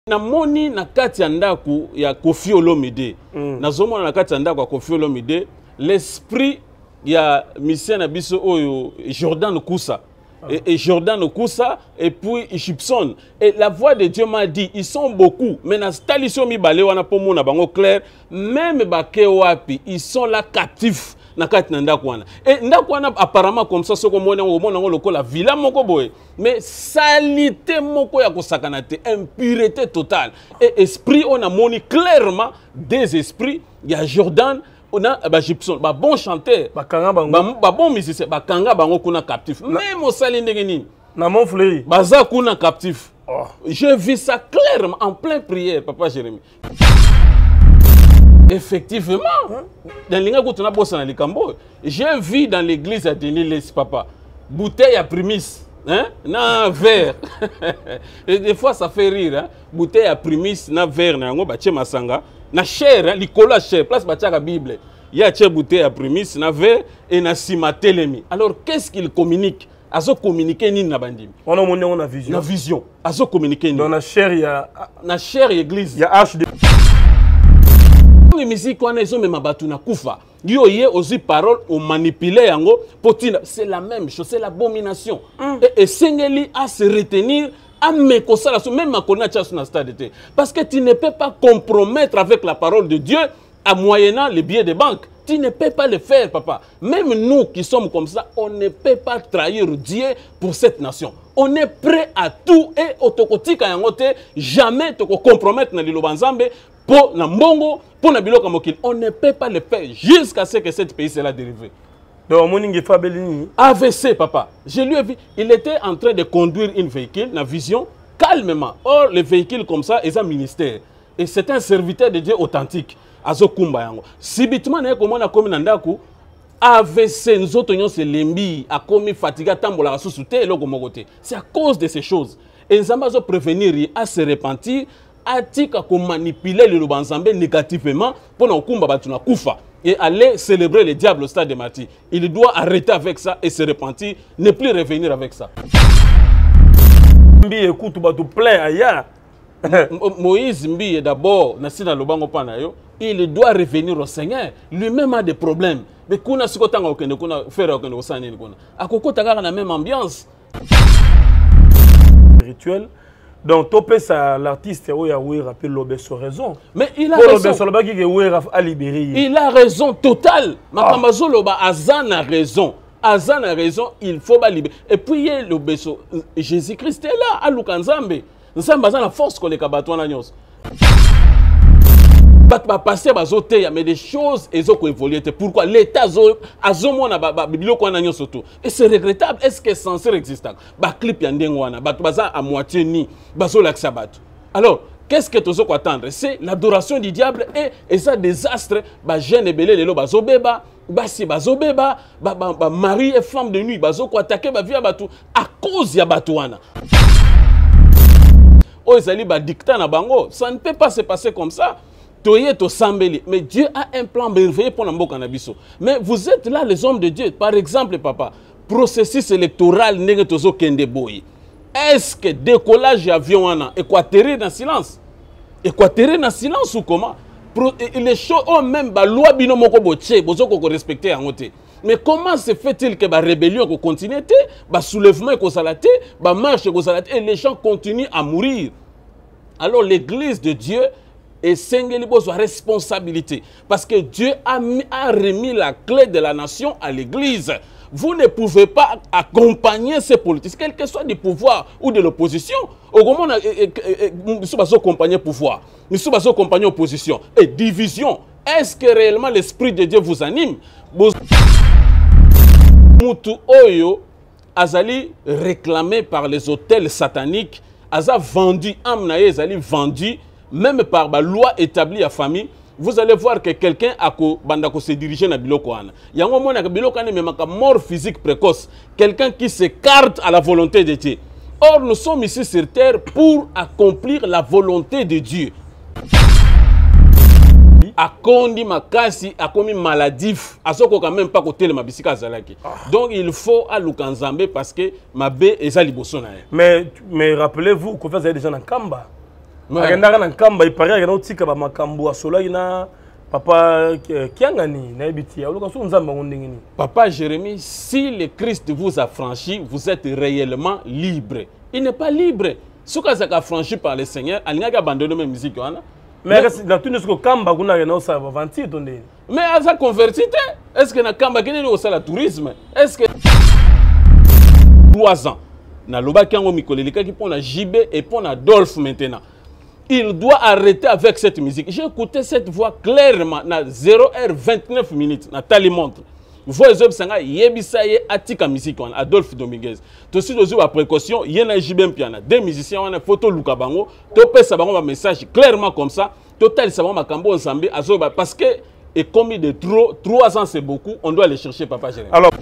Na moni na kati ya ndako ya Koffi Olomide. Nazomona na kati ya ndako ya Koffi Olomide l'esprit ya misien na biso oyo Jordan Koussa. Et Jordan Koussa et puis Gibson. Et la voix de Dieu m'a dit, ils sont beaucoup. Mais na stalisio mi bale wana po mona bango clair, même bake wapi, ils sont là captifs. Na kati na ndako wana. Et ndako wana apparemment comme ça soko mona ngo lokola villa moko boye. Mais salité moko ya kosakana te, impureté totale. Et esprit on a moni clairement des esprits, il y a Jordan, on a Gibson, ba bon chanteur, ba bon musicien, ba kanga bango kuna captif. Même au sali ndenge nini. Na mon fleury. Baza kuna captif. Oh. Je vis ça clairement en pleine prière, papa Jérémie. Effectivement, dans j'ai vu dans l'église à Denis papa, bouteille à prémisse, hein, na verre. Et des fois ça fait rire, hein? Bouteille à prémisse, na verre, na ngo bache masanga, na chair, hein, likola chair, place bache la Bible. Il y a une bouteille à prémisse, na verre et na sima telemi. Alors qu'est-ce qu'il communique? Azo communiquer ni na bandimi. On a mon na vision. Na vision. Azo communiquer ni. Dans la chair il y a na chair église. Il y a HD. Les musiques on est même batu na kufa. Yo ye aussi parole on manipuler yango potina, c'est la même chose, c'est l'abomination. Et sengeli à se retenir à me kosala même à connaître chas na stade té parce que tu ne peux pas compromettre avec la parole de Dieu à moyennant les billets de banque. Tu ne peux pas le faire, papa. Même nous qui sommes comme ça, on ne peut pas trahir Dieu pour cette nation. On est prêt à tout et autokotika yangote jamais te compromettre na lilo banzambe pour na mbongo pour na biloko mokili. On ne peut pas le faire jusqu'à ce que cette pays soit dérivé. Donc moningi fabelini AVC, papa. Je lui ai vu, il était en train de conduire une véhicule, na vision calmement. Or les véhicules comme ça, ils ont un ministère et c'est un serviteur de Dieu authentique. Azo kumba yango. Subitement na komona komi na ndako AVC nzoto nyonse lembi akomi fatiga tambola susu te eloko moko te. C'est à cause de ces choses. Et nzamba zo prévenir à se repentir, atika ko manipuler le banzambe négativement pour na kumba batu na kufa et aller célébrer le diable au stade de martyrs. Il doit arrêter avec ça et se repentir, ne plus revenir avec ça. Mbi écoute batu plein aya. Moïse Mbi d'abord nasina lobango pana yo, il doit revenir au Seigneur. Lui-même a des problèmes. Mais kuna sikotanga okende kuna faire okende osani kuna. Akokota kaka na même ambiance rituel. Donc topé ça l'artiste oya oui rappelle l'obeso raison. Mais il a raison. Il a raison totale. Makambazo loba azana raison. Azana raison, il faut pas libérer. Et puis l'obeso Jésus-Christ est là à Lukanzambe. Nous sommes basés sur la force que les kabatouana nyos. Passer mais des choses ont évolué. Pourquoi l'État a zomona biblio na nyos auto. Et c'est regrettable. Est-ce que c'est censé exister? Ba clip yandengwana, baza à moitié ni, bazo laksabat. Alors, qu'est-ce que tu dois attendre? C'est l'adoration du diable et ça désastre. Ba jeune et belé lelo bazo beba, basi bazo beba, ba mari et femme de nuit bazo ko attaquer ba via batu à cause ya batouana. Oh, dictat na bango. Ça ne peut pas se passer comme ça. Mais Dieu a un plan merveilleux pour la Mboka-Nabiso. Mais vous êtes là, les hommes de Dieu. Par exemple, papa, processus électoral n'est pas kende boy. Est-ce que décollage d'avion et atterrir dans silence? Et atterrir dans silence ou comment? Les choses ont même la loi binomoko boche, bozo ko respecter en côté. Mais comment se fait-il que la rébellion continue, le soulèvement la marche et les gens continuent à mourir? Alors l'église de Dieu est sa responsabilité. Parce que Dieu a remis la clé de la nation à l'église. Vous ne pouvez pas accompagner ces politiques, quel que soit du pouvoir ou de l'opposition. Au moment nous sommes accompagnés pouvoir, nous sommes accompagnés opposition et division. Est-ce que réellement l'esprit de Dieu vous anime? Mutu Oyo azali réclamé par les hôtels sataniques, aza vendu, amnaye azali vendu, même par la loi établie à famille. Vous allez voir que quelqu'un a se diriger na biloko wana. Yango mona biloko wana mais mort physique précoce, quelqu'un qui s'écarte à la volonté de Dieu. Or nous sommes ici sur terre pour accomplir la volonté de Dieu. Akondi makasi akomi maladif asoko quand même pas côté le mabisika zalaki. Donc il faut à Lukanzambe parce que mabe eza liboso na. Mais rappelez-vous qu'on faisait déjà dans Kamba. Agenda na kamba ipari agenda utika ba makambo asola ina papa kiangani na ebiti. Oluka so nzamba ngondingini. Papa Jérémie, si le Christ vous a franchi, vous êtes réellement libre. Il n'est pas libre. Ce qui a franchi par le Seigneur, il n'a pas abandonné la musique. Mais dans tout ce kamba kuna agenda ça va vantir tonde. Mais à sa converti, est-ce que na kamba kene au sala tourisme? Est-ce que 3 ans na loba kango mikolelika qui pour na JB et pour na Dolph maintenant. Il doit arrêter avec cette musique. J'ai écouté cette voix clairement na 0h29 minutes na talimontre. Voix sanga yebisa ye atika musique on Adolphe Dominguez. To si dozo ba précaution, yena JB piana. Deux musiciens on a photo luka bango, to pesa bango ba message clairement comme ça. Total ça ba makambo ensemble azoba parce que et commis de trop 3 ans c'est beaucoup, on doit aller chercher papa Jérémie. Alors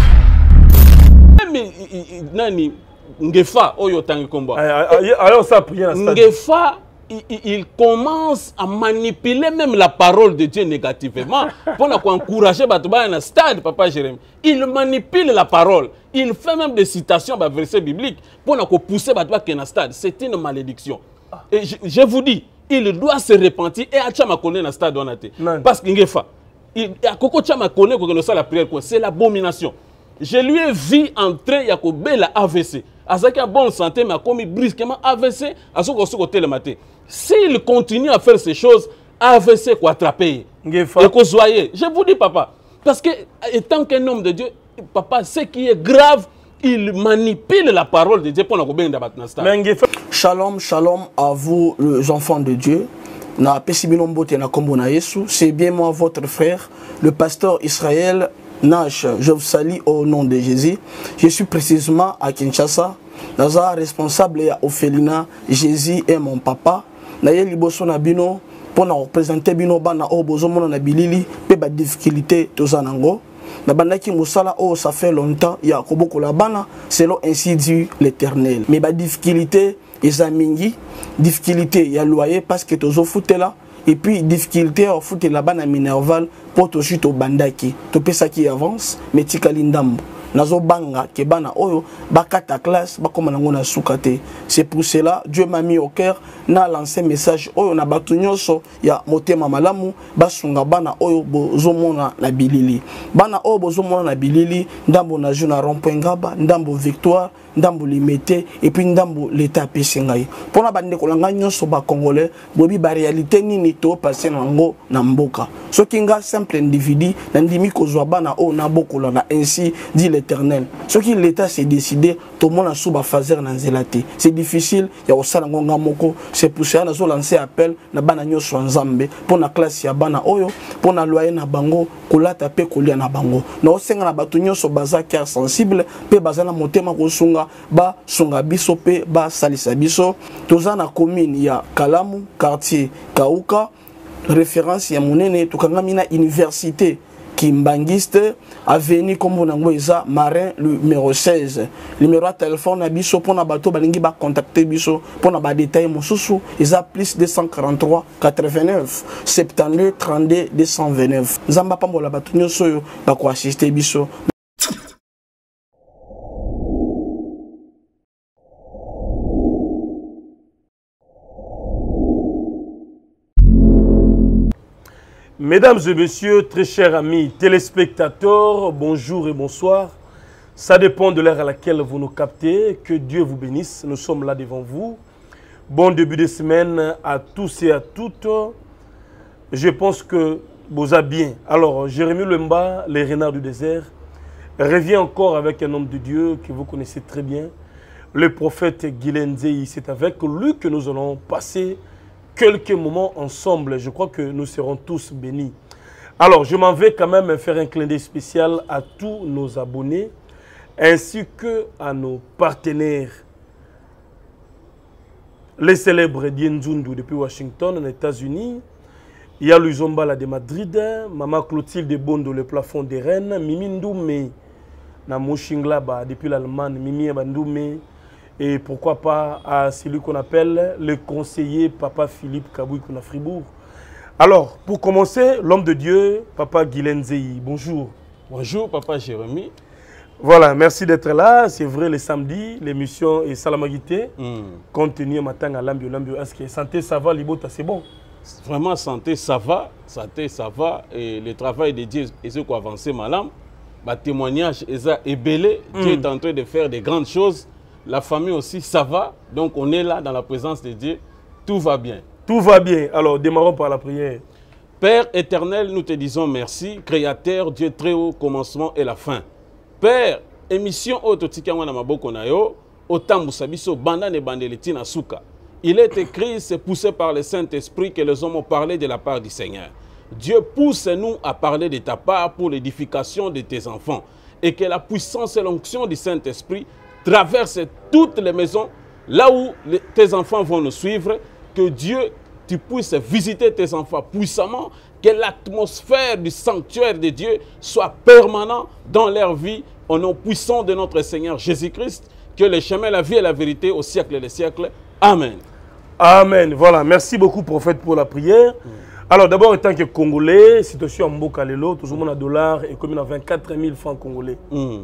nani Ngefa oyo tangi komba. Alors ça prier na stade. Ngefa il commence à manipuler même la parole de Dieu négativement pour encourager Batouba dans le stade, papa Jérémie. Il manipule la parole. Il fait même des citations de versets bibliques pour pousser Batouba dans le stade. C'est une malédiction. Et je vous dis, il doit se repentir et Achama connaît dans le stade. Parce qu'il y a Koko Chama connaît que la prière, c'est l'abomination. Je lui ai vu entrer Yakobé la AVC. Azaki a bonne santé, mais a commis brusquement AVC à son côté le matin. S'il continue à faire ces choses, AVC quoi attraper. Et qu'on soit. Je vous dis, papa, parce que étant qu'un homme de Dieu, papa, ce qui est grave, il manipule la parole de Dieu pour nous bien d'abattre. Shalom, shalom à vous, les enfants de Dieu. C'est bien moi, votre frère, le pasteur Israël Nash. Je vous salue au nom de Jésus. Je suis précisément à Kinshasa. Naza responsable à Ophelina. Jésus est mon papa. Naye liboso na bino pour na représenter bino bana o bozomo na bilili pe ba difficulté tozanango. Na bandaki musala o ça fait longtemps ya koboko la bana selon ainsi dit l'Éternel. Mais ba difficulté ezamingi, difficulté ya loyer parce que tozo foutela et puis difficulté au foot la bana minerval pour to chute au bandaki. To pesa qui avance mais tikali ndambo. Nazo banga ke bana oyo bakata classe bakoma nango na sukate. C'est pour cela Dieu m'a mis au cœur na lancé message oyo na batu nyonso ya motema malamu basunga bana oyo bozomona na bilili. Bana oyo bozomona na bilili ndambo na juna rond-point Ngaba, ndambo Victoire, ndambo Limité et puis ndambo l'état pesingai. Pona bande kolanga nyonso ba congolais bobi ba réalité nini to passer nango na mboka. Soki nga simple individu na ndimi kozwa bana oyo na bokola na ainsi dit l'Éternel. Ce qui l'État s'est décidé, tout le monde a sous fazer dans zélati. C'est difficile, il y a aussi ngonga moko. C'est pour ça que nous lancé appel na bana nyoso nzambe pour na classe ya bana oyo, pour na loyer na bango, kolata pe kolia na bango. Na osenga na batu nyoso baza cœur sensible, pe baza na motema ko sunga ba sunga biso pe ba salisa biso. Toza na commune ya Kalamu, quartier Kauka, référence ya monene tukangamina université Kimbangiste, avenue comme on a Marin numéro 16. Numéro de téléphone, biso pour na bateau, balingi ba contacter biso pour na ba détail mosusu, ils a plus 243 89 72 32 229. Zamba pambo la bateau nyoso ba ko assister biso. Mesdames et messieurs, très chers amis téléspectateurs, bonjour et bonsoir. Ça dépend de l'heure à laquelle vous nous captez. Que Dieu vous bénisse. Nous sommes là devant vous. Bon début de semaine à tous et à toutes. Je pense que vous avez bien. Alors, Jérémie Lemba, les renards du désert, revient encore avec un homme de Dieu que vous connaissez très bien. Le prophète Guilaine Nzei. C'est avec lui que nous allons passer quelques moments ensemble. Je crois que nous serons tous bénis. Alors, je m'en vais quand même faire un clin d'œil spécial à tous nos abonnés ainsi que à nos partenaires. Les célèbres Dienzundu depuis Washington, aux États-Unis. Il y a Luzombala de Madrid, Maman Clotilde Bondo, le plafond des Rennes, Mimi Ndoumé, na Moshinglaba depuis l'Allemagne, Mimi Bandoumé. Et pourquoi pas à celui qu'on appelle le conseiller Papa Philippe Kabouy à Fribourg. Alors, pour commencer, l'homme de Dieu, Papa Guilaine Nzei. Bonjour. Bonjour, Papa Jérémie. Voilà, merci d'être là. C'est vrai, le samedi, l'émission est Salamagité. Compte tenu matin à l'ambio. Est-ce que santé, ça va, Libota, c'est bon? Vraiment, santé, ça va. Santé, ça va. Et le travail de Dieu est avancé, madame. Le témoignage est belé. Dieu est en train de faire des grandes choses. La famille aussi, ça va. Donc, on est là dans la présence de Dieu. Tout va bien. Tout va bien. Alors, démarrons par la prière. Père éternel, nous te disons merci. Créateur, Dieu très haut, commencement et la fin. Père, émission Ototikangwa na maboko na yo, otambusa biso banda ne bandeleti na suka. Il est écrit, c'est poussé par le Saint-Esprit que les hommes ont parlé de la part du Seigneur. Dieu pousse-nous à parler de ta part pour l'édification de tes enfants. Et que la puissance et l'onction du Saint-Esprit traversent toutes les maisons, là où tes enfants vont nous suivre. Que Dieu, tu puisses visiter tes enfants puissamment. Que l'atmosphère du sanctuaire de Dieu soit permanente dans leur vie, au nom puissant de notre Seigneur Jésus-Christ. Que le chemin, la vie et la vérité au siècle des siècles. Amen. Amen. Voilà, merci beaucoup, prophète, pour la prière. Alors, d'abord, en tant que Congolais, situation en Mbokalelo, toujours mon dollar est comme 24 000 francs congolais.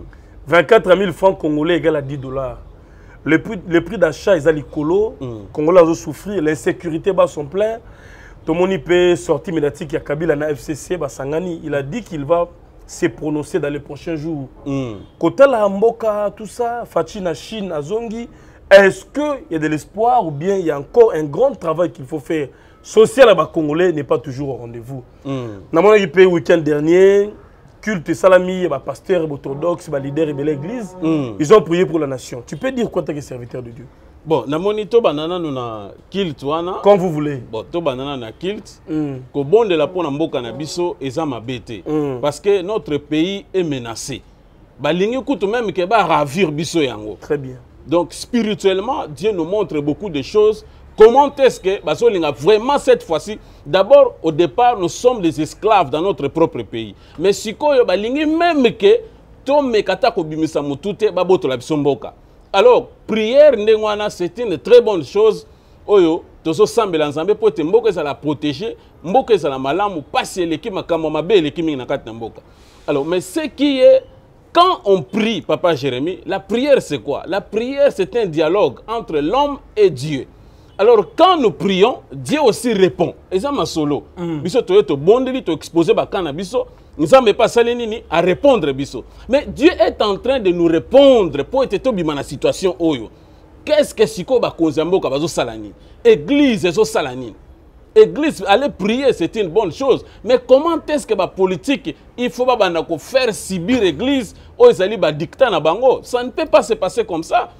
24 000 francs congolais égale à 10 $. Le prix d'achat est à l'icolo. Congolais ont souffert, l'insécurité bat son plein. Tout le monde peut sortir médiatique à Kabila na FCC, Basangani. Il a dit qu'il va se prononcer dans les prochains jours. Côté la Mboka, tout ça, Fachi na Chine, Azongi, est-ce qu'il y a de l'espoir ou bien il y a encore un grand travail qu'il faut faire? Social à Congolais n'est pas toujours au rendez-vous. Dans mon pays, week-end dernier, culte salami, pasteur orthodoxe, leader de l'église, ils ont prié pour la nation. Tu peux dire quoi en tant que serviteur de Dieu? Bon, na monito banana nous na kilt wana. Comme vous voulez. Bon, to banana na kilt. Ko bon de la pona mboka na biso eza mabete. Parce que notre pays est menacé. Balingi kutu même ke ba ravir biso yango. Très bien. Donc spirituellement, Dieu nous montre beaucoup de choses. Comment est-ce que basolinga vraiment cette fois-ci? D'abord, au départ, nous sommes des esclaves dans notre propre pays. Mais sikoyo balingi même que to mekata ko bimisa mutute baboto la biso mboka. Alors, prière ndengwana, c'est une très bonne chose. Oyo, tozo sambela nzambe po te mboka za la protéger, mboka za la malamu, passer l'équipe makambo mabe l'équipe na kati na mboka. Alors, mais ce qui est quand on prie, Papa Jérémie, la prière c'est quoi? La prière c'est un dialogue entre l'homme et Dieu. Alors quand nous prions, Dieu aussi répond. Et ça m'a solo. Biso to yeto bondeli to exposer bakana biso. Nous sommes pas salenini à répondre biso. Mais Dieu est en train de nous répondre pour être tobi na situation oyo. Qu'est-ce que siko ba konzambo ka bazo salani? Église ezo salani. Église, aller prier, c'est une bonne chose. Mais comment est-ce que la politique, il faut pas faire subir l'église ou les dictats na bango? Ça ne peut pas se passer comme ça.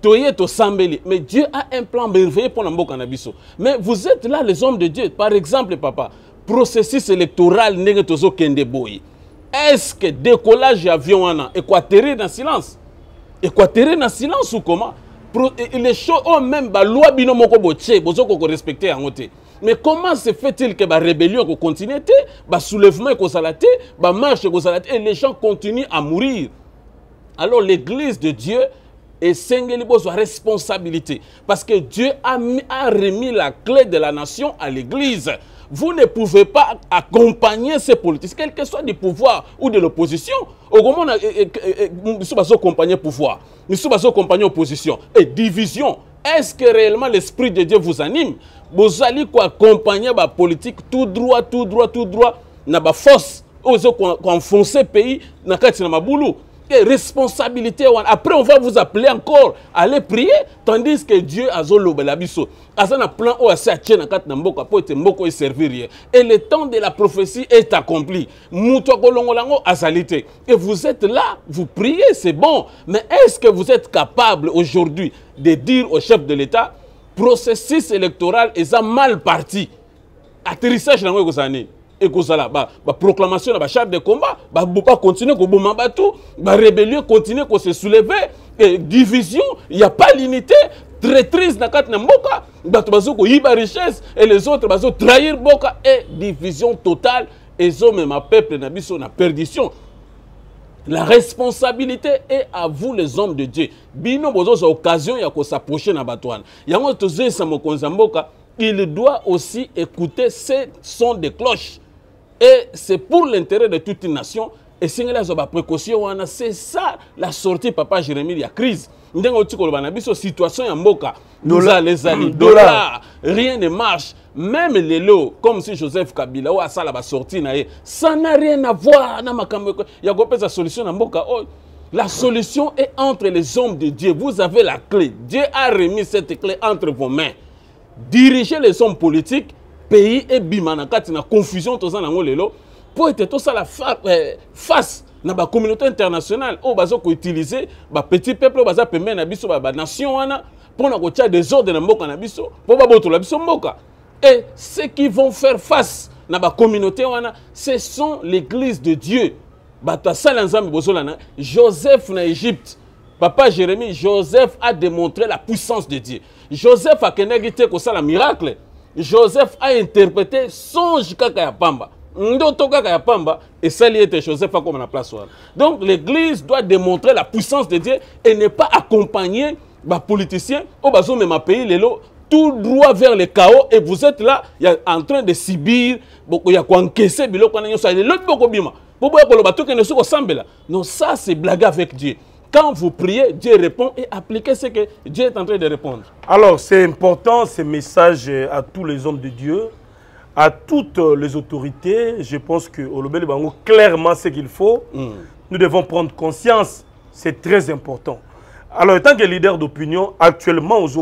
Mais Dieu a un plan merveilleux pour nous. Mais vous êtes là, les hommes de Dieu. Par exemple, papa, processus électoral n'est pas kende boy. Est-ce que décollage d'avion et quoi atterrir dans silence? Et quoi atterrir dans silence ou comment? Les choses, même la loi binomoko boche, bozoko respecter en côté. Mais comment se fait-il que la rébellion continue, le soulèvement la marche et les gens continuent à mourir? Alors l'église de Dieu est singeli sa responsabilité. Parce que Dieu a remis la clé de la nation à l'église. Vous ne pouvez pas accompagner ces politiciens, quel que soit du pouvoir ou de l'opposition. Au moment nous sommes accompagnés pouvoir, nous sommes accompagnés opposition et division. Est-ce que réellement l'esprit de Dieu vous anime? Vous allez accompagner la politique tout droit, na ba force, qu'on enfonce le pays, na kati na maboulou. Et responsabilité, après on va vous appeler encore à aller prier, tandis que Dieu a zolo belabiso. Azana plan o asa tchena kat na mboka po ete mboko e servir. Et le temps de la prophétie est accompli. Muto kolongolango azalité. Et vous êtes là, vous priez, c'est bon. Mais est-ce que vous êtes capable aujourd'hui de dire au chef de l'État, processus électoral est mal parti? Atterrissage dans le année. Et que ça la proclamation de chef de combat, pas continuer que bomba tout, rébellion continue que se soulever, et division, il n'y a pas l'unité, traîtrise na kat na mboka, bato ko yiba richesse et les autres bazo trahir mboka et division totale et zo même peuple na biso na perdition. La responsabilité est à vous les hommes de Dieu. Bino bozo sa occasion ya ko s'approcher na batouane. Yango toze sa mokonza mboka, il doit aussi écouter ces sons de cloche. Et c'est pour l'intérêt de toute une nation. et singela zo ba précaution wana, c'est ça la sortie papa Jérémie il y a crise. Ndengo otiko loba na biso situation ya mboka, dollar les alliés, dollar, rien ne marche. Même les lots, comme si Joseph Kabila ou Assala ba sorti na ye, ça n'a rien à voir na makambo ya gope sa solution na mboka. Oh, la solution est entre les hommes de Dieu. Vous avez la clé. Dieu a remis cette clé entre vos mains. Dirigez les hommes politiques, pays et bimanakati na confusion tous en lelo pour être tout ça la face na ba communauté internationale au bazo ko utiliser ba petit peuple au baza pembe na biso ba nation wana pour na ko tia désordre na mboka na biso pour ba boto la biso mboka. Et ceux qui vont faire face na ba communauté wana, ce sont l'église de Dieu. Joseph en Égypte, papa Jérémie, Joseph a démontré la puissance de Dieu. Joseph a kenegité ko sala miracle. Joseph a interprété songe kaka ya pamba. Ndoto kaka ya pamba et ça lié était Joseph a comme la place. Donc l'église doit démontrer la puissance de Dieu et ne pas accompagner les politiciens au bazo même pays lelo tout droit vers le chaos et vous êtes là en train de subir beaucoup ya ko encaisser biloko na nyosa le boko bima. Non, ça c'est blague avec Dieu. Quand vous priez, Dieu répond et appliquez ce que Dieu est en train de répondre. Alors, c'est important ce message à tous les hommes de Dieu, à toutes les autorités. Je pense que Olobeli Bango, clairement ce qu'il faut. Nous devons prendre conscience. C'est très important. Alors, en tant que leader d'opinion, actuellement, aux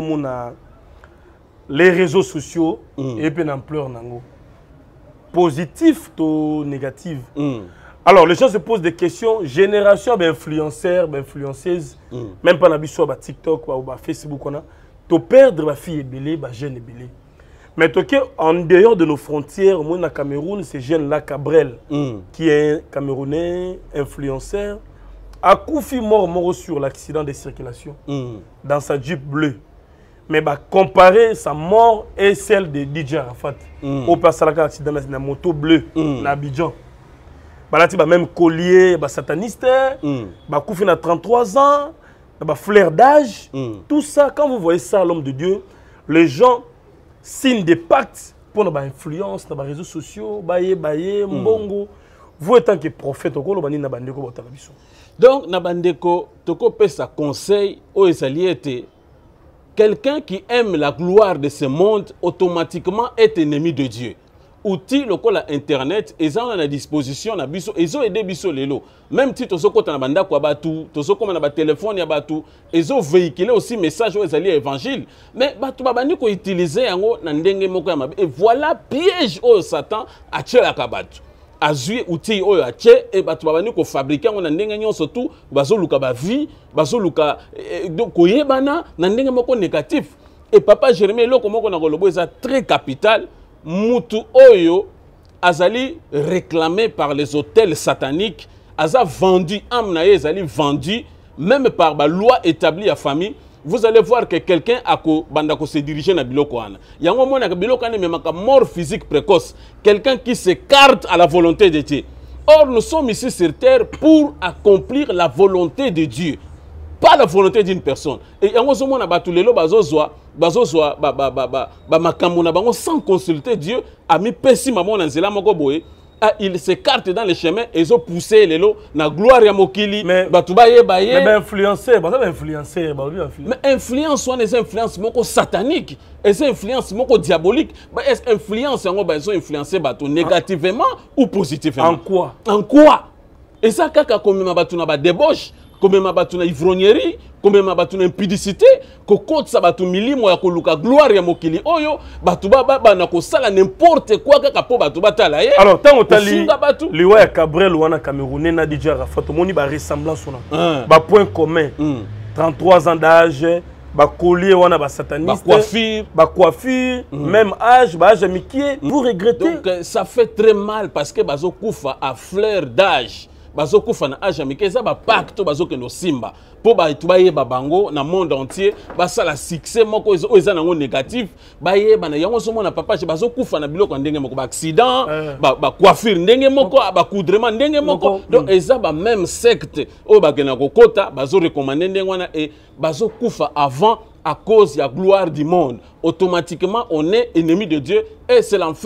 les réseaux sociaux et puis l'ampleur nango. Positif ou négatif. Alors, les gens se posent des questions. Génération d'influenceurs, d'influenceuses, même pas sur TikTok ou Facebook, tu perdre la fille belée, la jeune belée. Mais en dehors de nos frontières, au Cameroun, ce jeune-là, Cabrel, qui est un Camerounais, influenceur, a couffé mort sur l'accident de circulation dans sa Jeep bleue. Mais comparer sa mort et celle de DJ Arafat, au passage à l'accident de la moto bleue, à Abidjan. Balati même collier, sataniste, Koufi a 33 ans, flair d'âge, tout ça, quand vous voyez ça, l'homme de Dieu, les gens signent des pactes pour notre influence dans les réseaux sociaux, mbongo. Vous, en tant que prophète, vous avez dit donc, Nabandeko, toko pesa conseil aux alliés. Quelqu'un qui aime la gloire de ce monde, automatiquement est ennemi de Dieu. Outils locaux à internet ils ont à la disposition na biso ils ont aidé biso lelo même si tozo kota na banda kwa batu tozo koma na ba téléphone ya batu ils ont véhiculé aussi message aux alliés évangile mais batu babani ko utiliser yango na ndenge moko ya mabe et voilà piège au Satan a tchela ka batu azui outil oyo ache et batu babani ko fabriquer ngo na ndenge nyonso tout bazo luka ba vie bazo luka donc koyebana na ndenge moko négatif et papa Jérémie loko moko na kolobo eza très capital. Mutu Oyo azali réclamé par les hôtels sataniques, aza vendu, amnaye azali vendu, même par la loi établie à famille. Vous allez voir que quelqu'un a se diriger na biloko wana. Yango mona ka biloko wana même mort physique précoce, quelqu'un qui s'écarte à la volonté de Dieu. Or nous sommes ici sur terre pour accomplir la volonté de Dieu. Pas la volonté d'une personne. Et yango zo mona batulelo bazozwa sans consulter Dieu, a mis pessi maman dans zela moko boye, il s'écarte dans les chemins et ils ont poussé les lots na gloire ya mokili batubaye baye mais influencer mais influence sont des influences moko sataniques et ces influences moko diaboliques est influence yango ba ils ont influencé bato négativement ou positivement en quoi et ça kaka comme ma batu na ba débauche comme ma batu na ivrognerie comme ma batu na impudicité ko kote sa batu milimo ya koluka gloire ya mokili oyo batu ba na ko sala n'importe quoi kaka po batu batala ye alors tant otali liwa ya Cabrel wana Camerounais na DJ Arafat moni ba ressemblance ona ba point commun 33 ans d'âge ba collier wana ba sataniste ba coiffure même âge ba âge mikie vous regrettez donc ça fait très mal parce que bazo kufa à fleur d'âge bazo kufa na âge mikie ça ba pacte bazo ke no simba pour baye bango na monde entier ça la succès moko eza nango négatif baye bana yango somo na papa bazo kufa na biloko ndenge moko ba accident ba coiffure ndenge moko ba coudrement ndenge moko donc eza ba même secte o ba kena kokota bazo recommander ndenge wana et bazo kufa avant à cause de la gloire du monde automatiquement on est ennemi de Dieu et c'est l'enfer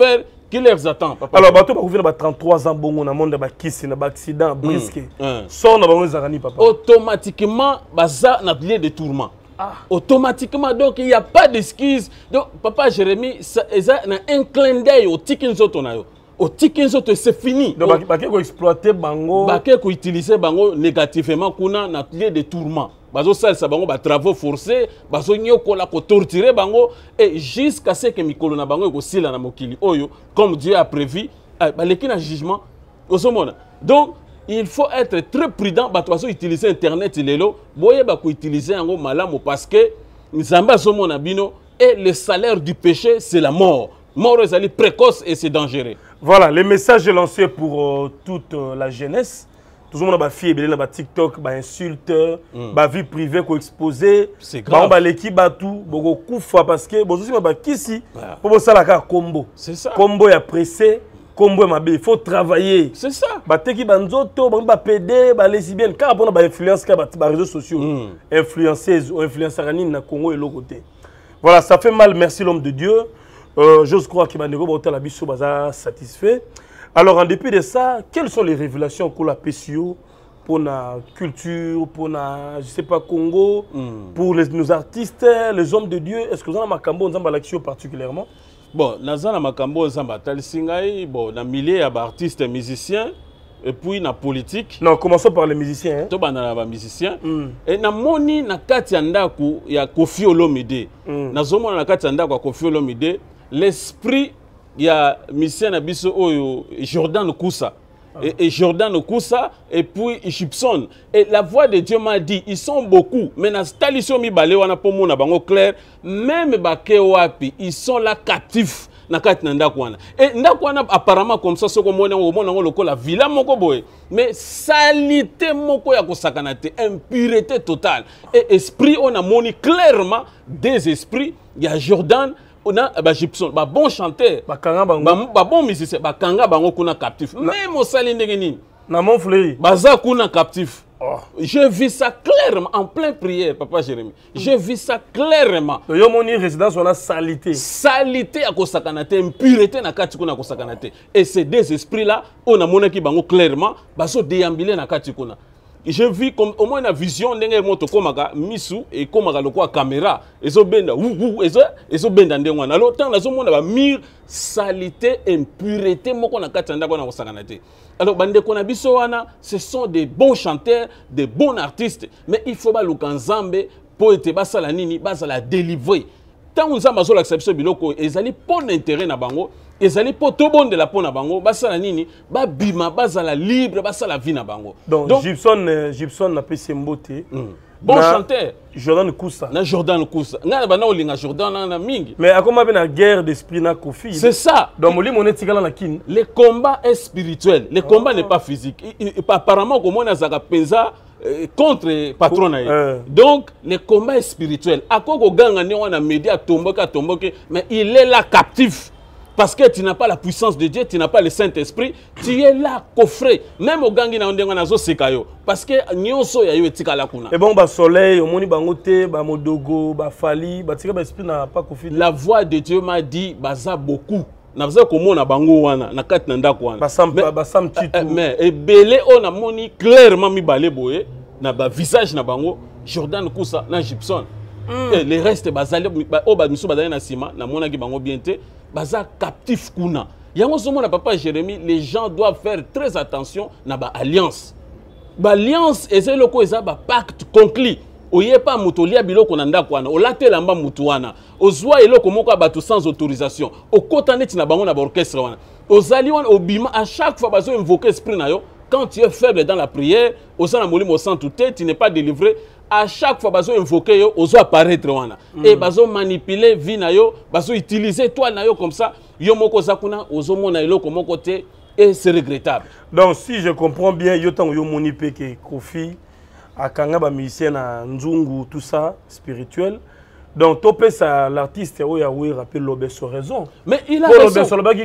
Qui les attend, papa? Alors, bateau, bah, 33 ans, bon, on a monde de kiss, na accident, brisque. Sort na zarani, papa. Automatiquement, baza na lieu de tourment. Automatiquement, donc il n'y a pas d'excuse. Donc, papa Jérémy, ça un clin d'œil au tikinzoto na yo. Au tikinzoto, c'est fini. Donc, bah, qu'on exploiter bango. Bah, qu'on utiliser bango négativement, kuna na lieu de tourment. Bazo sal sa bango ba travaux forcés, bazo nyoko la ko torturer bango et jusqu'à ce que mikolo na bango ko sila na mokili oyo comme Dieu a prévu ba leki na jugement osomona. Donc il faut être très prudent ba to utiliser internet lelo boye ba ko utiliser yango malamu parce que nzamba somona bino et le salaire du péché c'est la mort. Mort ezali précoce et c'est dangereux. Voilà, le message est lancé pour toute la jeunesse. Tout le monde a fait des TikTok, des insultes, des vie privée qu'on exposé. C'est grave. L'équipe tout, beaucoup koufa parce que bon aussi bah ici pour ça la combo. C'est ça. Combo est pressé, combo est mabé, il faut travailler. C'est ça. Bah teki banzoto, bah PD, bah lesbienne, car on a bah influence car bah réseaux sociaux, influenceuse ou influenceur na Congo et l'autre côté. Voilà, ça fait mal. Merci l'homme de Dieu. J'ose croire qu'il va nous la biso baza satisfait. Alors, en dépit de ça, quelles sont les révélations qu'on a PCO pour la culture, pour la, je sais pas, Congo, pour nos artistes, les hommes de Dieu? Est-ce que vous avez Makambo, Nzamba l'action particulièrement? Bon, Nazana Makambo, Nzamba Talsingaï, bon, dans milliers d'artistes et musiciens, et puis dans la politique. Non, commençons par les musiciens. Tout le monde musiciens. Et dans moni na kati yandaku ya Koffi Olomide. Na zomo na kati yandaku ya Koffi Olomide, l'esprit il y a Monsieur Nabiso Jordan Koussa. Et Jordan Koussa et puis Gibson. Et la voix de Dieu m'a dit, ils sont beaucoup. Mais dans cette allusion, clair, même Bakewapi, ils sont là captifs. Et Ndakwana apparemment comme ça, ce qu'on a la villa moko boy. Mais salité moko ya kosakanate, impureté totale. Et esprit, on a moni clairement des esprits. Il y a Jordan. On a Gibson, bon chanteur, bon musicien, kanga bango kuna captif. Même au Salindegeni, na mon fleury, baza kuna captif. Je vis ça clairement en pleine prière, papa Jérémy. Je vis ça clairement. Yo moni résidence on a salité. Salité à kosakanate, impureté na kati kuna kosakanate. Et ces deux esprits là, on a monaki bango clairement, baso déambuler na kati kuna. Je vis comme au moins la vision ndenge moto komaka misu et komaka lokwa caméra ezo benda ezo benda ndengwana alors tant nazo mona ba mire salité impureté moko na kati ndako na kosakana te. Alors bande kona biso wana ce sont des bons chanteurs, des bons artistes mais il faut ba lukanzambe po ete basala nini basala délivrer. Tant nzamba zo l'acception biloko ezali pour intérêt na bango. Et ça n'est pas tout bon de la peau na bango, basala nini, ba bima, basala libre, basala vie na bango. Donc Gibson n'a pas semboté. Bon chanteur. Jordan Koussa. Na Jordan Koussa. Nga ba na olinga Jordan na mingi. Mais à comment la guerre d'esprit na Koffi? C'est ça. Donc mon etikala na kin. Le combat est spirituel. Le combat n'est pas physique. Apparemment comme on a zaka penza contre patron na. Donc le combat est spirituel. Akoko ganga ne wana média tomboka, mais il est là captif. Parce que tu n'as pas la puissance de Dieu, tu n'as pas le Saint-Esprit, tu es là coffré. Même au gangi na ondenga nazo sekayo. Parce que nyonso ya yo etika la kuna. Et bon ba soleil, omoni bangote, ba modogo, ba fali, ba tika ba esprit na pas Koffi. La voix de Dieu m'a dit baza beaucoup. Na baza komona bango wana na kati na ndako wana. Ba sam titu. Mais ebele on a moni clairement mi balé boye na ba visage na bango Jordan Koussa na Gibson. Et les restes bazali o ba miso bazali na sima na mona ki bango bien te. Baza captif kuna. Yango somo na papa Jérémy, les gens doivent faire très attention na ba alliance. Ba alliance eze loko eza ba pacte conclu. Oye pa mutolia biloko na ndako wana, olatela mba mutu wana. Ozwa eloko moko batu sans autorisation. Okota neti na bango na ba orchestre wana. Ozali wana obima à chaque fois bazo invoquer esprit na yo. Quand tu es faible dans la prière, osana molimo sans tout tu n'es pas délivré. À chaque fois bazo invoquer yo, ozo apparaître wana. Et bazo manipuler vie na yo, bazo utiliser toi na yo comme ça, yo moko zakuna ozo mona eloko moko te et c'est regrettable. Donc si je comprends bien, yo tango yo moni pe ke Koffi akanga ba musicien na nzungu tout ça spirituel. Donc topé ça l'artiste oya we rappelle l'obeso raison. Mais il a raison.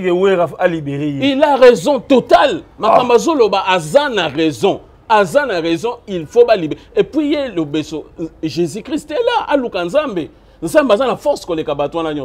Il a raison totale. Makambazo loba azana raison. Azan a raison, il faut pas libérer. Et puis, le Jésus-Christ est là, à Lukanzambe. Nous sommes basés la force qu'on est kabatouana nyos.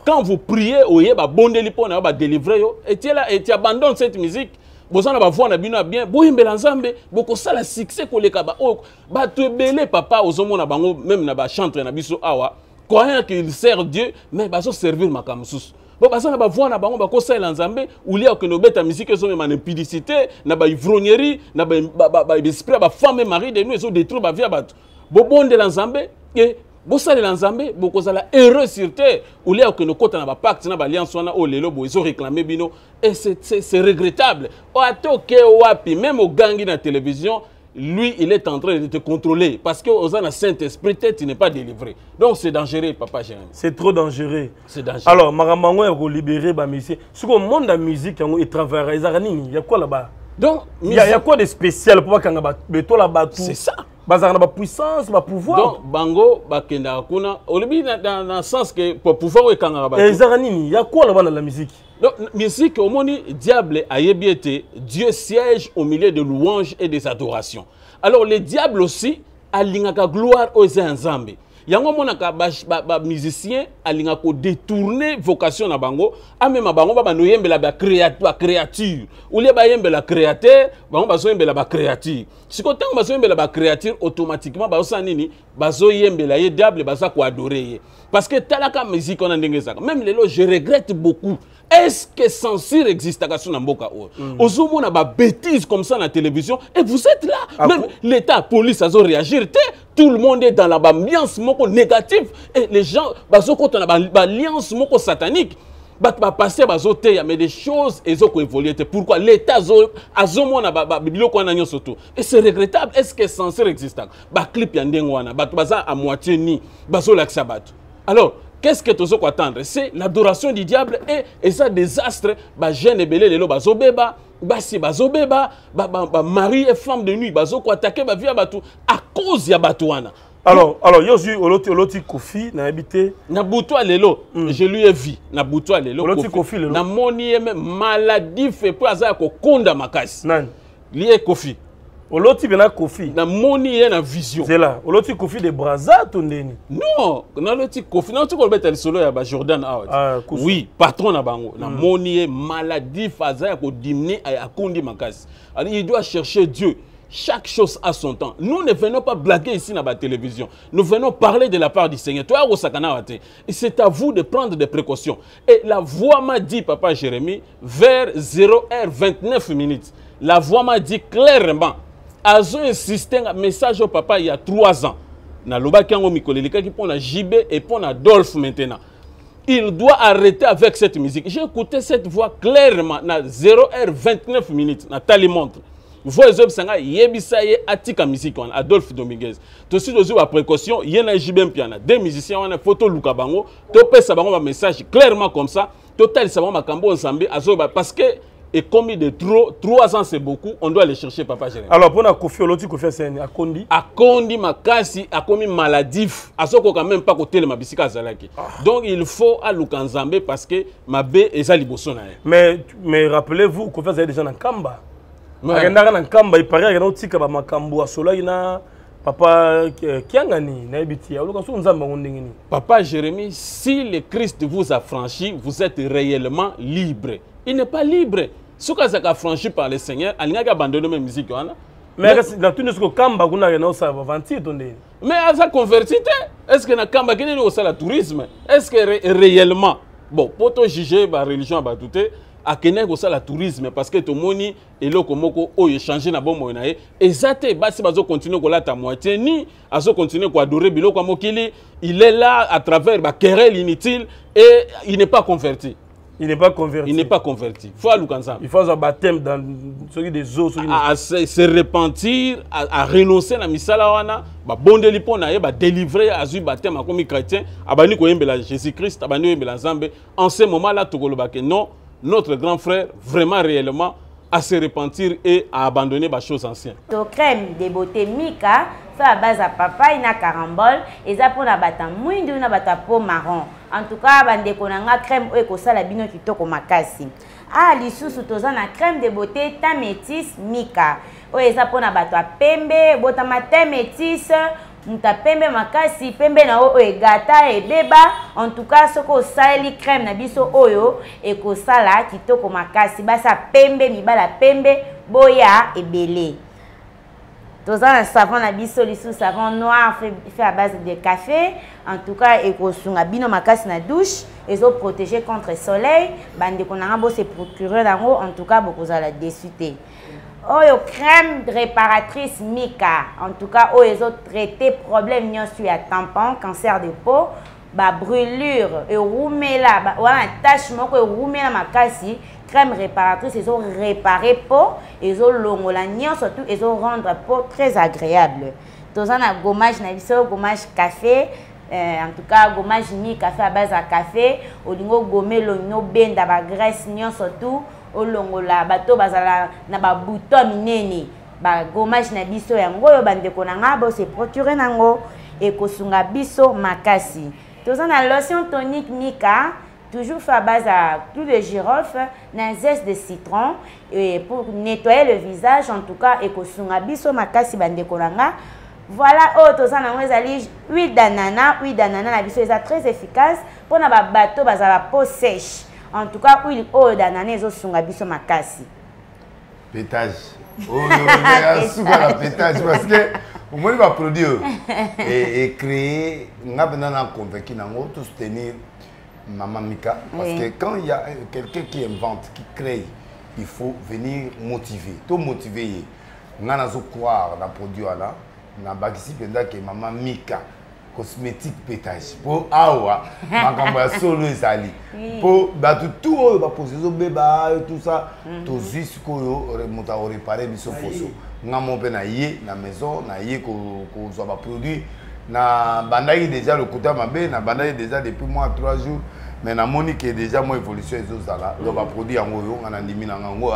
quand vous priez, oye ba bondeli pona ba délivrer yo et tu là et tu abandonnes cette musique. Bozana ba voix na bino bien, boyimbela nzambe, boko sala succès koleka ba o ba te belé papa ozomona bango même na ba chanter na biso awa, croyant qu'il sert Dieu mais ba so servir makamsus. Bon bazana ba voix na bango ba ko sala nzambe, ou lia que no beta musique zo même en impudicité, na ba ivrognerie, na ba esprit ba femme et mari de nous ils ont détruit ba vie ba. Bo bonde la nzambe et bosale la nzambe bokozala heureux sur terre ou là que nos côtés na ba pacte na ba alliance wana o lelo bo ils ont réclamé bino et c'est regrettable o atoke wapi même au gangi na télévision lui il est en train de te contrôler parce que aux na Saint-Esprit tu n'es pas délivré donc c'est dangereux papa Jérémie c'est trop dangereux c'est dangereux alors marambango ya ko libérer ba musique ce que monde la musique yango et travailler ezarani il y a quoi là-bas donc il y a quoi de spécial pour kanga ba beto la batu c'est ça bazana ba puissance ba pouvoir donc bango bakenda kuna olibi dans le sens que pour pouvoir ekanga ba ezarani il y a quoi là-bas dans la musique donc musique au moni diable a yebiete Dieu siège au milieu de louanges et des adorations alors le diable aussi alingaka gloire aux nzambe yango monaka ba musicien alinga ko détourner vocation na bango amema bango ba noyembela ba créature ou les ba yembela créateur bango bazo yembela ba créature siko tango bazo yembela ba créature automatiquement bazo nini bazo yembela ye diable baza ko adorer parce que talaka musique on a ndenge zaka même lelo je regrette beaucoup. Est-ce que censure existe à son mboka ozomona ba bêtises comme ça na télévision et vous êtes là même l'état police a réagir tout le monde est dans la ambiance moko négative et les gens bazo ko na ba alliance moko satanique ba passer bazo te mais des choses ezoko évoluer pourquoi l'état azomona ba biloko na nyoso to et c'est regrettable. Est-ce que censure existe ba clip ya ndengo wana bato baza à moitié ni bazo laksa bato alors qu'est-ce que tu dois attendre? C'est l'adoration du diable et ça désastre. Bah jeune et belé lelo bazo beba, basi bazo beba, mari et femme de nuit bazo ko attaquer ba vie à batou à cause ya batouana. Alors yozu oloti Kofi na habité na butoa lelo je lui ai vu na butoa lelo oloti Kofi lelo na moni même maladie fait pour azaya ko konda makasi nan lié Kofi oloti bena Kofi na moni ye na vision c'est là oloti Kofi de Brazza tondeni non na oloti Kofi na tu ko beta le solo ya ba Jordan Out oui patron na bango na moni ye maladie faza ko diminuer a kondi makasi alors il doit chercher Dieu. Chaque chose a son temps. Nous ne venons pas blaguer ici dans la télévision. Nous venons parler de la part du Seigneur. Toi, et c'est à vous de prendre des précautions. Et la voix m'a dit, papa Jérémie, vers 0h29, la voix m'a dit clairement, Azo insisté un message au papa il y a 3 ans. Na loba kiango mikolelika qui pour la JB et pour la Dolph maintenant. Il doit arrêter avec cette musique. J'ai écouté cette voix clairement na 0h29 na tali montre. Voix sanga yebisa ye atika musique on Adolphe Dominguez. To si dozo ba précaution, yena JB piana. Deux musiciens on a photo luka bango, to pesa bango ba message clairement comme ça. Total ça va makambo ensemble azoba parce que et commis de trop 3 ans c'est beaucoup, on doit aller chercher papa Jérémie. Alors pour na Kofi oloti Kofi c'est akondi. Akondi makasi akomi maladif, azoko quand même pas côté le mabisika zalaki. Donc il faut à Lukanzambe parce que mabe eza liboso na. Mais rappelez-vous Kofi c'est déjà dans Kamba. Agenda na Kamba il paraît que otika ba makambo asola ina papa kiangani na ebiti ya oloka so nzamba ngondengini. Papa Jérémie, si le Christ vous a franchi, vous êtes réellement libre. Il n'est pas libre. Ce qui a franchi par le Seigneur, il n'a pas abandonné la musique. Mais dans tout ce que Kamba a vendu, mais à sa converti, est-ce que na Kamba qui est au tourisme? Est-ce que réellement, bon, pour te juger la religion à Batouté, à Kenya au la tourisme parce que tout le monde est là comme on échange na bon moyen et ça te basi bazo continuer ko la ta moitié ni azo continuer ko adorer bilo comme okili il est là à travers ba querelle inutile et il n'est pas converti. Il n'est pas converti. Il n'est pas converti. Faut aller comme ça. Il faut un baptême dans celui des eaux. À se repentir, à renoncer à la misala wana, ba bondeli pona ba délivrer à zu baptême comme chrétien, abani ko yembela Jésus-Christ, abani yembela Nzambe. En ce moment-là, tokoloba que non, notre grand frère vraiment réellement à se repentir et à abandonner les choses anciennes. To crème de beauté Mika fait à base à papa ina carambole et ça pour na bata mwindu na bata peau marron. En tout cas bande konanga crème o ko sala bino kitoko makasi. Ah lisusu toza na crème de beauté ta métis Mika. O eza pour na bata pembe bota matin métis muta pembe makasi pembe na o egata ebeba en tout cas soko sali crème na biso oyo ekosala kitoko makasi basa pembe mibala pembe boya ebele. Tozana un savon na biso lisu savon noir fait à base de café en tout cas ekosunga bino makasi na douche ezo protéger contre soleil bande konanga bo se procurer dango en tout cas bokozala déçu. Oyo crème réparatrice Mika en tout cas oyo ezo traiter problème nyonso ya tampon cancer de peau ba brûlure et roumela ba wana tache moko e roumela makasi crème réparatrice ils ont réparé peau ils ont longola nion surtout ils ont rendre peau très agréable. Tozana gommage na biso gommage café en tout cas gommage ni café à base à café olingo gomelo no benda ba graisse nion surtout olongola bato bazala na ba bouton minene ba gommage na biso yango yo bandeko na nga bo se procurer nango et kosunga biso makasi. Tozana lotion tonique Mika toujours fait à base à tout le girofle, un zeste de citron et pour nettoyer le visage en tout cas et kosunga biso makasi bande kolanga. Voilà autre ça na ngezali huile d'ananas na biso est très efficace pour na ba bateau bazala peau sèche. En tout cas huile d'ananas ezo sunga biso makasi. Pétage. Oh non, souvent la pétage parce que au moins va produire et créer n'a pas convaincu nango tout soutenir Maman Mika, parce que quand il y a quelqu'un qui invente, qui crée, il faut venir motiver. Tout motiver. On a croire dans le produit là, on a bakisi que Maman Mika, cosmétique pétage. Pour awa, ma solo ezali. Pour tout va poser au bébé tout ça, tout juste qu'on monte à réparer biso poso. On a mon père na yé na maison, na yé qu'on soit pas produit. Na bandaï déjà le côté mabé, na bandaï déjà depuis moins 3 jours. Mais na monique est déjà moins évolution et autres là. Donc va produire en goyo, on a ndimi na ngo